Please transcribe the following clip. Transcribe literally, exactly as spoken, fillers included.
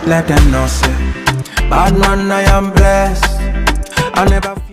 Let them know say bad man I am blessed. I never